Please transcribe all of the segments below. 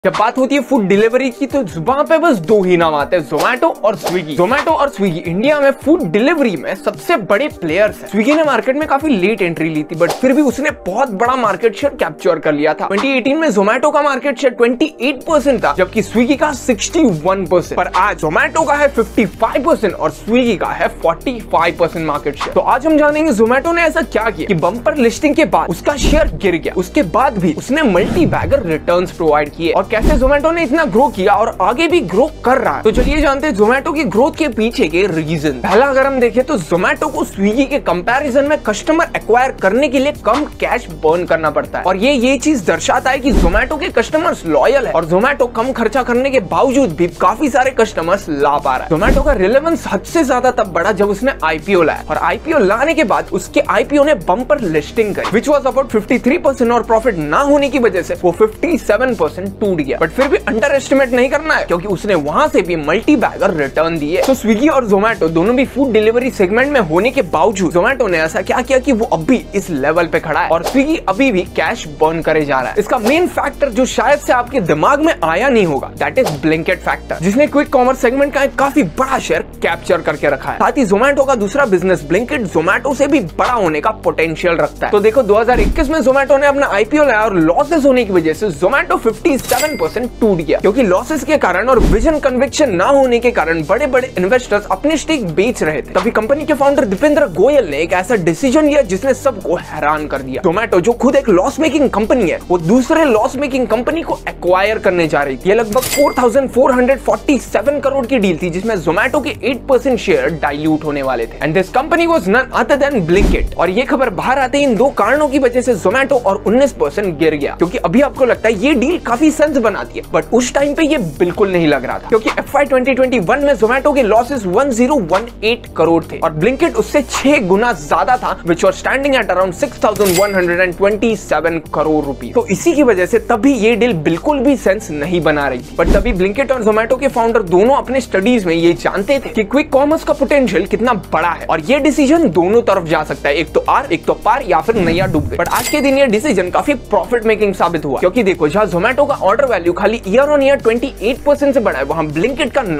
जब बात होती है फूड डिलीवरी की तो वहां पे बस दो ही नाम आते हैं, जोमैटो और स्विगी। जोमैटो और स्विगी इंडिया में फूड डिलीवरी में सबसे बड़े प्लेयर्स हैं। स्विगी ने मार्केट में काफी लेट एंट्री ली थी, बट फिर भी उसने बहुत बड़ा मार्केट शेयर कैप्चर कर लिया था। 2018 में जोमैटो का मार्केट शेयर 28% था, जबकि स्विगी का 61%। पर आज जोमैटो का है 55% और स्विगी का है 45% मार्केट शेयर। तो आज हम जानेंगे जोमैटो ने ऐसा क्या किया कि बम्पर लिस्टिंग के बाद उसका शेयर गिर गया, उसके बाद भी उसने मल्टी बैगर रिटर्न्स प्रोवाइड किए और कैसे जोमैटो ने इतना ग्रो किया और आगे भी ग्रो कर रहा है। तो चलिए जानते हैं जोमैटो की ग्रोथ के पीछे के रीजन। पहला अगर हम देखें तो जोमैटो को स्विगी के कंपैरिजन में कस्टमर एक्वायर करने के लिए कम कैश बर्न करना पड़ता है और ये चीज दर्शाता है कि जोमैटो के कस्टमर्स लॉयल है और जोमैटो कम खर्चा करने के बावजूद भी काफी सारे कस्टमर्स ला पा रहा है। जोमैटो का रिलेवेंस हद से ज्यादा तब बढ़ा जब उसने आईपीओ लाया और आईपीओ लाने के बाद उसके आईपीओ ने बम्पर लिस्टिंग करी, विच वाज अबाउट 53% और प्रॉफिट ना होने की वजह से वो 57% टूट गया। बट फिर भी अंडर एस्टिमेट नहीं करना है क्योंकि उसने वहां से भी मल्टी बैगर रिटर्न दिए। तो स्विगी और जोमैटो दोनों भी फूड डिलीवरी सेगमेंट में होने के बावजूद जोमैटो ने ऐसा क्या किया कि वो अभी इस लेवल पे खड़ा है और स्विगी अभी भी कैश बर्न करे जा रहा है। इसका मेन फैक्टर जो शायद से आपके दिमाग में आया नहीं होगा, दैट इज ब्लिंकिट फैक्टर, जिसने क्विक कॉमर्स सेगमेंट का एक काफी बड़ा शेयर कैप्चर करके रखा है। साथ ही जोमैटो का दूसरा बिजनेस ब्लिंकिट जोमैटो से भी बड़ा होने का पोटेंशियल रखता है। तो देखो 2021 में जोमैटो ने अपना आईपीओ लाया और लॉसेस होने की वजह से जोमैटो 57% टूट गया क्योंकि लॉसेस के कारण और विजन कन्विक्शन ना होने के कारण बड़े बड़े इन्वेस्टर्स अपने स्टेक बेच रहे थे। तभी कंपनी के फाउंडर दीपेंद्र गोयल ने एक ऐसा डिसीजन लिया जिसने सबको हैरान कर दिया। जोमैटो जो खुद एक लॉस मेकिंग कंपनी है, वो दूसरे लॉस मेकिंग कंपनी को एक्वायर करने जा रही थी। ये लगभग 4,447 करोड़ की डील थी जिसमें जोमैटो के 8% शेयर डाइल्यूट होने वाले थे and this company was none other than Blinkit. और ये खबर बाहर आते ही इन दो कारणों की वजह से जोमैटो और 19% गिर गया। क्योंकि अभी आपको लगता है ये डील काफी सेंस बनाती है, बट उस टाइम पे ये बिल्कुल नहीं लग रहा था क्योंकि FY 2021 में जोमैटो के लॉसेस 1018 करोड़ थे और ब्लिंकिट उससे 6 गुना ज्यादा था, which was standing at around 6,127 crore रुपए। तो इसी की वजह से तभी ये डील बिल्कुल भी सेंस नहीं बना रही थी। बट तभी ब्लिंकिट और जोमैटो के फाउंडर दोनों अपने स्टडीज में ये जानते थे कि क्विक कॉमर्स का पोटेंशियल कितना बड़ा है और ये डिसीजन दोनों तरफ जा सकता है, एक तो आर एक तो पार या फिर नैया डूब गए। बट आज के दिन ये डिसीजन काफी प्रॉफिट मेकिंग साबित हुआ क्योंकि देखो जहां जोमैटो का ऑर्डर वैल्यू खाली ईयर ऑन ईयर 28% से बढ़ा है, वहां ब्लिंकिट का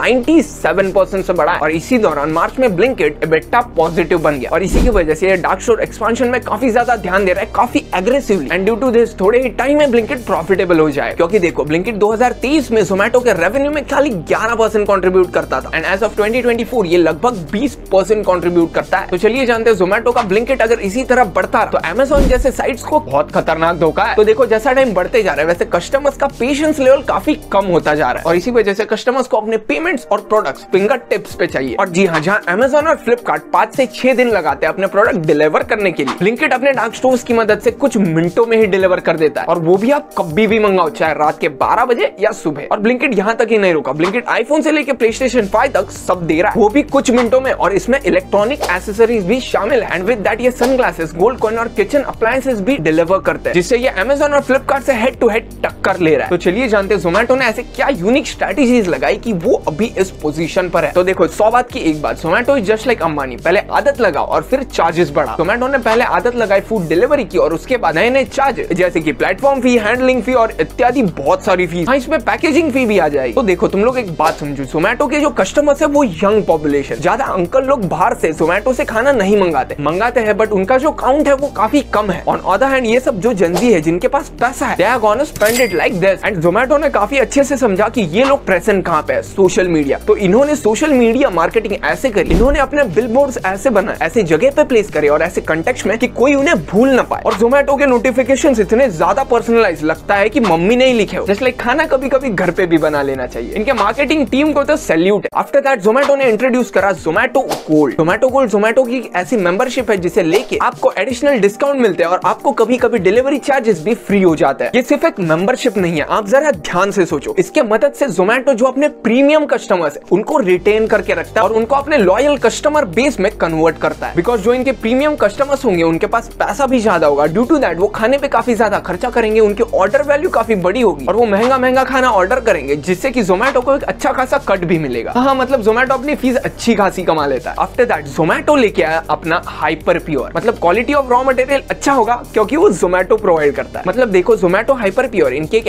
97% से बढ़ा है और इसी दौरान मार्च में ब्लिंकिट एबिटा पॉजिटिव बन गया और इसी की वजह से ये डार्क स्टोर एक्सपेंशन में काफी ज्यादा ध्यान दे रहा है, काफी aggressively. And due to this थोड़े ही टाइम में ब्लिंकिट प्रॉफिटेबल हो जाए क्योंकि देखो ब्लिंकिट 2023 में जोमैटो के रेवेन्यू में खाली 11% कंट्रीब्यूट करता था एंड एज ऑफ 2024 ये लगभग 20% कंट्रीब्यूट करता है। तो चलिए जानते हैं जोमैटो का ब्लिंकिट अगर इसी तरह बढ़ता रहा तो अमेज़न जैसे साइट्स को बहुत खतरनाक धोखा है। तो देखो जैसा टाइम बढ़ते जा रहा है वैसे कस्टमर्स का पेशेंस लेवल काफी कम होता जा रहा है और इसी वजह से कस्टमर्स को अपने पेमेंट्स और प्रोडक्ट्स फिंगर टिप्स पे चाहिए। और जी हाँ, जहां अमेज़न और फ्लिपकार्ट 5 से 6 दिन लगाते हैं अपने प्रोडक्ट डिलीवर करने के लिए, ब्लिंकिट अपने डार्क स्टोर्स की मदद से कुछ मिनटों में ही डिलीवर कर देता है और वो भी आप कभी भी मंगाओ, चाहे रात के 12 बजे या सुबह। और ब्लिंकिट यहाँ तक ही नहीं रुका, ब्लिंकिट आईफोन से लेकर PlayStation 5 तक सब दे रहा है, वो भी कुछ मिनटों में। और इसमें इलेक्ट्रॉनिक एक्सेसरीज भी शामिल है एंड विद दैट ये सनग्लासेस, गोल्ड कॉइन और किचन अप्लायंसेस भी डिलीवर करते हैं, जिससे ये अमेज़न और फ्लिपकार्ट से हेड टू हेड टक्कर ले रहा है। तो चलिए जानते हैं जोमैटो ने ऐसे क्या यूनिक स्ट्रेटेजीज लगाई कि वो अभी इस पोजीशन पर है। तो देखो 100 बात की एक बात, Zomato is just like Ambani, पहले आदत लगाओ और फिर चार्जेस बढ़ा। जोमैटो ने पहले आदत लगाई फूड डिलीवरी की और उसके बाद नए नए चार्जेस जैसे कि प्लेटफॉर्म फी, हैंडलिंग फी और इत्यादि बहुत सारी फीस। हाँ, इसमें पैकेजिंग फी भी आ जाएगी। तो देखो तुम लोग एक बात समझो, जोमैटो के जो कस्टमर्स है वो यंग पॉपुलेशन, ज्यादा अंकल लोग बाहर से जोमैटो से खाना नहीं मंगाते हैं बट उनका जो काउंट है वो काफी कम है। ऑन अदर हैंड ये सब जो जेनजी है जिनके पास पैसा है, they are gonna spend it like this। And Zomato ने काफी अच्छे से समझा कि ये लोग प्रेजेंट कहाँ पे है, सोशल मीडिया। तो इन्होंने सोशल मीडिया मार्केटिंग ऐसे करी, इन्होंने अपने बिलबोर्ड्स ऐसे बनाए, ऐसे जगह पे प्लेस करे और ऐसे कंटेक्स्ट में कि कोई उन्हें भूल ना पाए। और जोमैटो के नोटिफिकेशंस इतने ज्यादा पर्सनलाइज लगता है कि मम्मी ने ही लिखे हो, जस्ट लाइक खाना कभी कभी घर पे भी बना लेना चाहिए। इनके मार्केटिंग टीम को तो सैल्यूट है। आफ्टर दैट जोमैटो ने इंट्रोड्यूस करा जोमैटो गोल्ड। जोमैटो गोल्ड जोमैटो की ऐसी मेंबरशिप है जिसे लेके आपको एडिशनल डिस्काउंट मिलते हैं और आपको कभी कभी डिलीवरी चार्जेस भी फ्री हो जाता है। ये सिर्फ एक मेंबरशिप नहीं है, आप जरा ध्यान से सोचो। इसके मदद से जोमैटो जो अपने प्रीमियम कस्टमर्स है उनको रिटेन करके रखता है और उनको अपने लॉयल कस्टमर बेस में कन्वर्ट करता है। बिकॉज जो इनके प्रीमियम कस्टमर्स होंगे उनके पास पैसा भी ज्यादा होगा, ड्यू टू दैट वो खाने पे काफी ज्यादा खर्चा करेंगे, उनकी ऑर्डर वैल्यू काफी बड़ी होगी और वो महंगा खाना ऑर्डर करेंगे, जिससे कि जोमैटो को एक अच्छा खासा कट भी मिलेगा। हाँ, मतलब जोमैटो अपनी फीस अच्छी खासी कमा लेता है। आफ्टर दैट जोमैटो लेके आया अपना हाइपर प्योर, मतलब क्वालिटी ऑफ रॉ मटेरियल अच्छा होगा क्योंकि वो जोमैटो प्रोवाइड करता है। मतलब देखो जोमैटो हाइपर प्योर इनकी एक ऐसी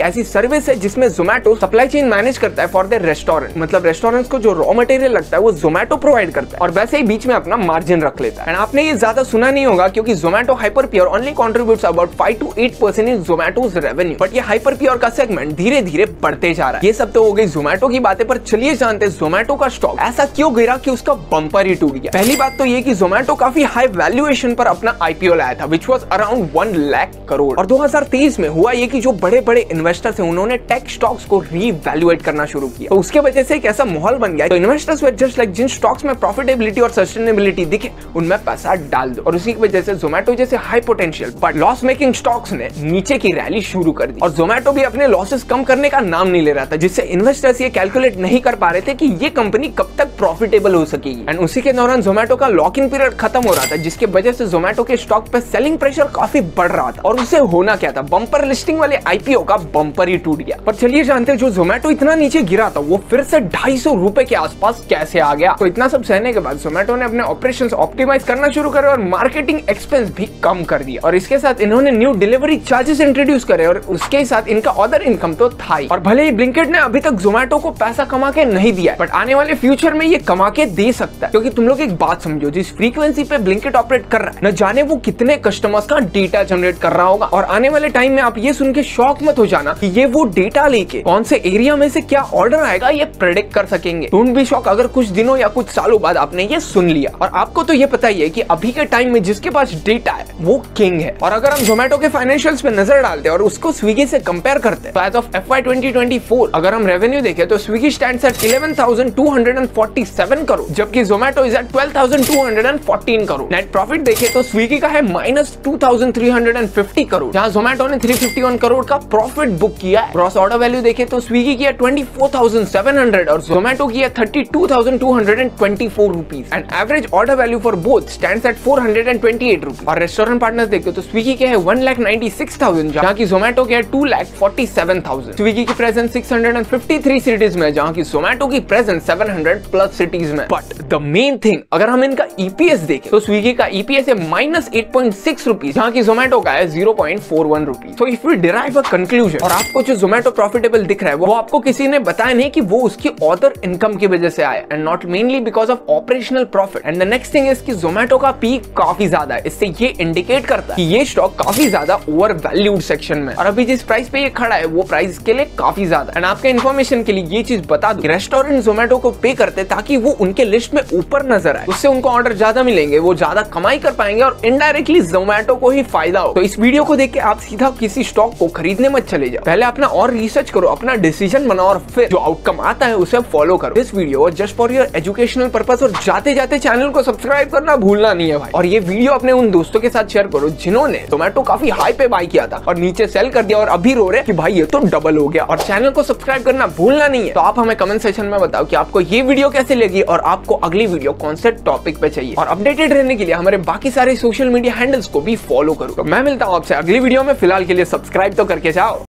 सर्विस है जिसमें जोमेटो सप्लाई चेन मैनेज करता है फॉर द रेस्टोरेंट, मतलब रेस्टोरेंट्स को जो रॉ मटेरियल लगता है वो जोमेटो प्रोवाइड करता है और वैसे ही बीच में अपना मार्जिन रख लेता है। एंड आपने ये ज्यादा सुना नहीं होगा क्योंकि Zomato Hyperpure only contributes about 5 to 8% in Zomato's revenue, but ये हाइपरप्योर का सेगमेंट धीरे धीरे बढ़ते जा रहा है। ये सब तो हो गई जोमेटो की बातें, पर चलिए जानते हैं जोमेटो का स्टॉक ऐसा क्यों गिरा कि उसका बम्पर ही टूट गया। पहली बात तो ये कि जोमेटो काफी हाई वैल्यूएशन पर अपना आईपीओ लाया था which was around 1 lakh crore, और 2023 में हुआ ये कि जो बड़े बड़े इन्वेस्टर्स हैं उन्होंने टेक स्टॉक्स को रीवैल्यूएट करना शुरू किया, तो उसके वजह से एक ऐसा माहौल बन गया तो इन्वेस्टर्स वर जस्ट लाइक जिन स्टॉक्स में प्रॉफिटेबिलिटी और सस्टेनेबिलिटी दिखे उनमें पैसा डाल दो, और उसी की वजह से जोमेटो जैसे high potential but loss making stocks ने नीचे की रैली शुरू कर दी और जोमेटो भी अपने लॉसेस कम करने का नाम नहीं ले रहा था, जिससे इन्वेस्टर्स ये कैलकुलेट नहीं कर पा रहे थे कि ये कंपनी कब तक प्रॉफिटेबल हो सकेगी। एंड उसी के दौरान जोमेटो का लॉक इन पीरियड खत्म हो रहा था, जिसके वजह से जोमेटो के स्टॉक पे सेलिंग प्रेशर काफी बढ़ रहा था और उससे होना क्या था, बम्पर लिस्टिंग वाले आईपीओ का बम्पर ही टूट गया। पर चलिए जानते हैं जो जोमेटो इतना नीचे गिरा था वो फिर से 250 रुपए के आसपास कैसे आ गया। तो इतना सब सहने के बाद जोमेटो ने अपने ऑपरेशंस ऑप्टिमाइज करना शुरू करे और मार्केटिंग एक्सपेंस भी कम कर दिया, और इसके साथ इन्होंने न्यू डिलीवरी चार्जेस इंट्रोड्यूस करे और उसके साथ इनका अदर इनकम तो था ही। और भले ही ब्लिंकिट ने अभी तक जोमेटो को पैसा कमा के नहीं दिया, बट आने वाले फ्यूचर में ये कमा के दे सकता है, क्योंकि तुम लोग एक बात समझो, जिस फ्रीक्वेंसी पे ब्लिंकिट ऑपरेट कर रहा है न जाने वो कितने कस्टमर्स का डेटा जनरेट कर रहा होगा, और आने वाले टाइम में आप ये सुन के शॉक मत हो जाना कि ये वो डेटा लेके कौन से एरिया में से क्या ऑर्डर आएगा ये प्रेडिक्ट कर सकेंगे। डोंट बी शॉक अगर कुछ दिनों या कुछ सालों बाद आपने ये सुन लिया। और आपको तो ये पता ही है कि अभी के टाइम में जिसके पास डेटा है वो किंग है। और अगर हम जोमेटो के फाइनेंशियल्स पे नजर डालते हैं और उसको स्विगी से कंपेयर करते हैं तो एज ऑफ FY 2024 अगर हम रेवेन्यू देखें तो स्विगी स्टैंड्स एट 11,247 करोड़, जबकि Zomato is at 12,214 crore. Net profit देखें तो स्विगी का है -2,350 करोड़, जहां जोमेटो ने 351 करोड़ का प्रॉफिट बुक किया है। ग्रॉस ऑर्डर वैल्यू देखें तो स्विगी की है 24,700 और जोमेटो की है 32,224 rupees, and average order value for both stands at 428 rupees. और रेस्टोरेंट पार्टनर्स देखें तो स्विगी के है 1,96,000, जहां की जोमेटो के है 2,47,000। स्विगी की प्रेजेंस 653 सिटीज में, जहां की जोमेटो की प्रेजेंस 700+ सिटीज में। बट द मेन थिंग अगर हम इनका ईपीएस देखें तो स्विगी का ईपीएस है -8.6 रुपीज, जहां की जोमेटो का है 0.41 रुपीज। तो if we derive a conclusion, और आपको जो जोमेटो प्रॉफिटेबल दिख रहा है वो आपको किसी ने बताया नहीं कि वो उसकी अदर इनकम की वजह से आया, and not mainly because of operational profit. And the next thing is कि जोमेटो का पीक काफी ज्यादा है, इससे ये इंडिकेट करता है कि ये स्टॉक काफी ज्यादा ओवर वैल्यूड सेक्शन में, और अभी जिस प्राइस पे ये खड़ा है वो प्राइस के लिए काफी ज्यादा। एंड आपके इन्फॉर्मेशन के लिए ये चीज बता दूं, रेस्टोरेंट जोमेटो को पे करते ताकि वो उनके लिस्ट में ऊपर नजर आए, उससे उनको ऑर्डर ज्यादा मिलेंगे, वो ज्यादा कमाई कर पाएंगे और इनडायरेक्टली जोमेटो को ही फायदा हो। तो इस वीडियो को देख के आप सीधा किसी स्टॉक को खरीदने मत चले जाओ, पहले अपना और रिसर्च करो, अपना डिसीजन बनाओ और फिर जो आउटकम आता है उसे फॉलो करो। This video just for your educational purpose, और जाते जाते चैनल को सब्सक्राइब करना भूलना नहीं है भाई। और ये वीडियो अपने उन दोस्तों के साथ शेयर करो जिन्होंने जोमेटो काफी हाई पे बाय किया था और नीचे सेल कर दिया और अभी रो रहे कि भाई ये तो डबल हो गया। और चैनल को सब्सक्राइब करना भूलना नहीं है। तो आप हमें कमेंट सेक्शन में बताओ कि आपको ये वीडियो कैसे लगी और आपको अगली वीडियो कौन से टॉपिक पे चाहिए, और अपडेटेड रहने के लिए हमारे बाकी सारे सोशल मीडिया हैंडल्स को भी फॉलो करो। तो मैं मिलता हूँ आपसे अगली वीडियो में, फिलहाल के लिए सब्सक्राइब तो करके जाओ।